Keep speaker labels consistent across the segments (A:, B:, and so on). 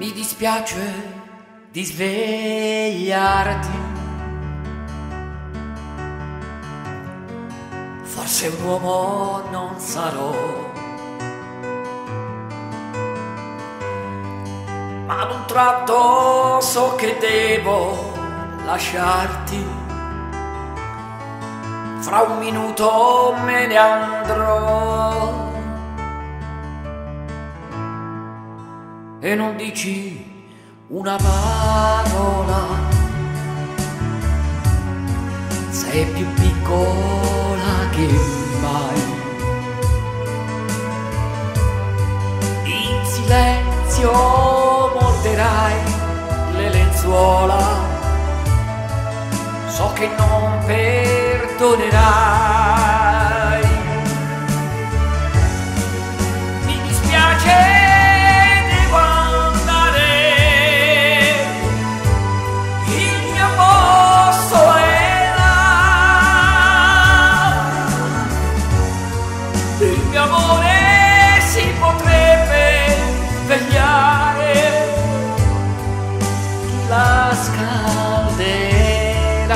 A: Mi dispiace di svegliarti, forse un uomo non sarò, ma ad un tratto so che devo lasciarti. Fra un minuto me ne andrò e non dici una parola. Sei più piccola che mai. In silenzio morderai le lenzuola. So che non perdonerai. Mi dispiace. Il mio amore si potrebbe svegliare, chi la scalderà.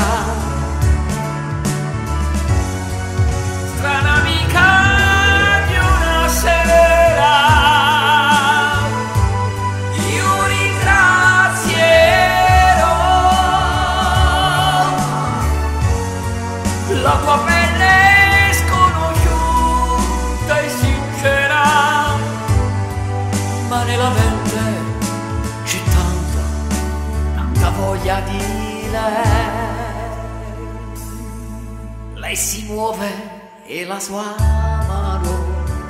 A: Strana amica di una sera, io ringrazierò la tua pelle ma nella mente c'è tanta voglia di lei. Lei si muove e la sua mano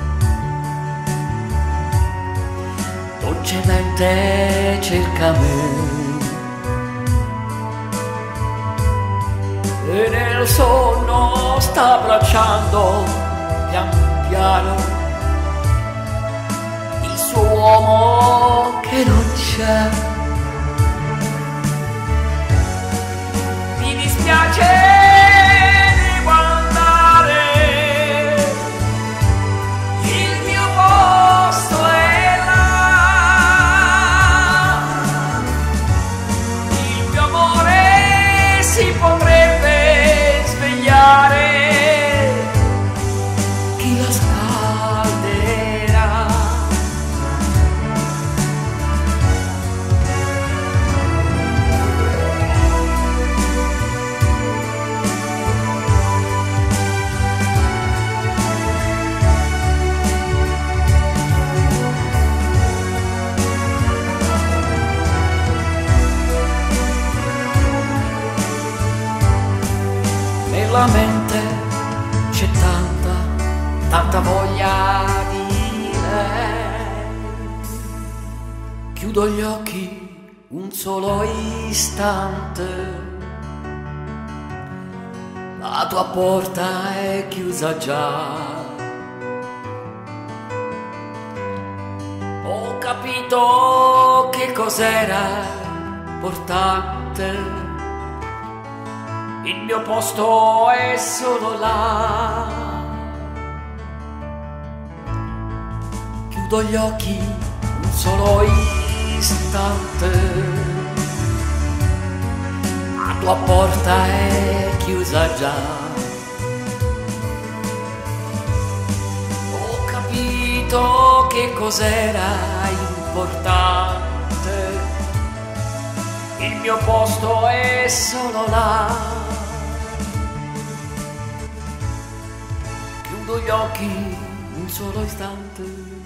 A: dolcemente cerca me, e nel sonno sta abbracciando pian piano uomo che non c'è. Mi dispiace, devo andare, il mio posto è là. Il mio amore si potrebbe svegliare, chi la scalderà. Nella mente c'è tanta voglia di lei. Chiudo gli occhi un solo istante, la tua porta è chiusa già. Ho capito che cos'era importante, il mio posto è solo là. Chiudo gli occhi un solo istante, la tua porta è chiusa già. Ho capito che cos'era importante, il mio posto è solo là. Chiudo gli occhi un solo istante.